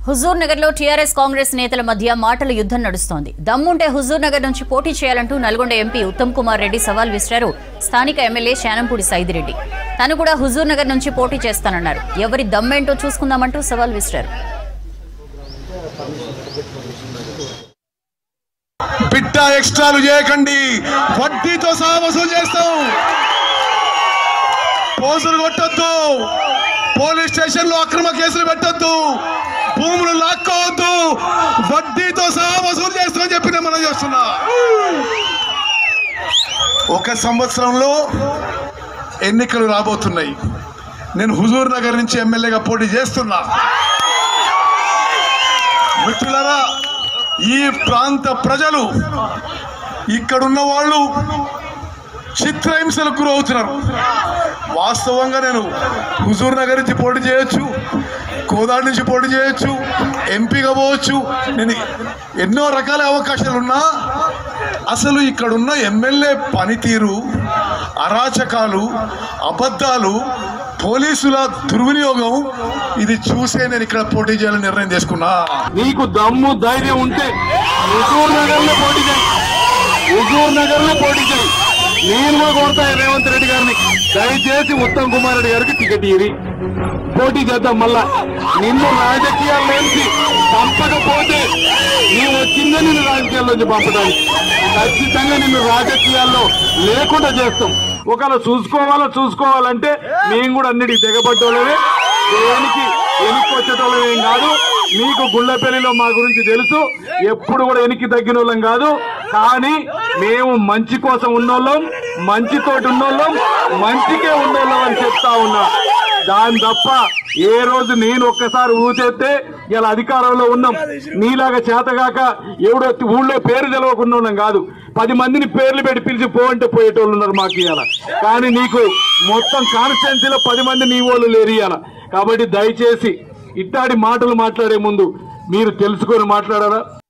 హుజూర్ నగర్ లో టీఆర్ఎస్ కాంగ్రెస్ నేతల మధ్య మాటల యుద్ధం నడుస్తోంది. దమ్ముంటే హుజూర్ నగర్ నుంచి పోటీ చేయాలంటూ నల్గొండ ఎంపీ ఉత్తమ్ కుమార్ రెడ్డి సవాల్ విసిరారు స్థానిక ఎమ్మెల్యే శానంపూడి సైదిరెడ్డి. తాను కూడా హుజూర్ నగర్ నుంచి పోటీ చేస్తానన్నారు. ఎవరి దమ్మేంటో చూసుకుందామంటూ సవాల్ విసిరారు. బిట్టా ఎక్స్ట్రాలు చేయకండి, వడ్డీతో సహా వసూలు చేస్తాం. పోజులు కొట్టొద్దు, పోలీస్ స్టేషన్ లో అక్రమ కేసులు పెట్టొద్దు, భూములు లాక్కోవద్దు, వడ్డీతో సహా వసూలు చేస్తామని చెప్పి నేను మనం చేస్తున్నా. ఒక సంవత్సరంలో ఎన్నికలు రాబోతున్నాయి. నేను హుజూర్ నగర్ నుంచి ఎమ్మెల్యేగా పోటీ చేస్తున్నా. మిత్రులారా, ఈ ప్రాంత ప్రజలు, ఇక్కడున్న వాళ్ళు చిత్రహింసలకు గురవుతున్నారు. వాస్తవంగా నేను హుజూర్ నగర్ నుంచి పోటీ చేయొచ్చు, కోదాడ నుంచి పోటీ చేయొచ్చు, ఎంపీగా పోవచ్చు. నేను ఎన్నో రకాల అవకాశాలు ఉన్నా అసలు ఇక్కడున్న ఎమ్మెల్యే పనితీరు, అరాచకాలు, అబద్ధాలు, పోలీసుల దుర్వినియోగం ఇది చూసే నేను ఇక్కడ పోటీ చేయాలని నిర్ణయం చేసుకున్నా. నీకు దమ్ము ధైర్యం ఉంటే హుజూర్ నగర్ లో పోటీ చేయి, హుజూర్ నగర్ లో పోటీ చేయి. నేను కూడా కోరుతాను రేవంత్ రెడ్డి గారిని, దయచేసి ఉత్తమ్ కుమార్ రెడ్డి గారికి టికెట్ ఇవ్వి, పోటీ చేద్దాం. మళ్ళా నిన్ను రాజకీయాల్లోంచి పంపకపోతే నీవు వచ్చిందే నిన్ను రాజకీయాల్లోంచి పంపడానికి. ఖచ్చితంగా నిన్ను రాజకీయాల్లో లేకుండా చేస్తాం. ఒకవేళ చూసుకోవాలంటే మేము కూడా అన్నిటికీ తెగబడ్డోళ్ళమే, దేనికి వెనక్కి వచ్చేటోళ్ళం ఏం కాదు. మీకు గుళ్ళపల్లిలో మా గురించి తెలుసు, ఎప్పుడు కూడా వెనక్కి తగ్గిన వాళ్ళం కాదు. కానీ మేము మంచి కోసం ఉన్నోళ్ళం, మంచితోటి ఉన్నోళ్ళం, మంచికే ఉన్నోళ్ళం అని చెప్తా ఉన్నా. దాని తప్ప ఏ రోజు నేను ఒక్కసారి ఊచేస్తే ఇలా అధికారంలో ఉన్నాం. నీలాగా చేతగాక ఎవడో ఊళ్ళో పేరు తెలవకుండా ఉన్నాం కాదు. 10 మందిని పేర్లు పెట్టి పిలిచి పోంటే పోయేటోళ్ళు ఉన్నారు మాకు ఇవాళ. కానీ నీకు మొత్తం కాన్స్టిట్యున్సీలో 10 మంది నీ వాళ్ళు లేరు ఇవాళ. కాబట్టి దయచేసి ఇట్టాడి మాటలు మాట్లాడే ముందు మీరు తెలుసుకొని మాట్లాడారా.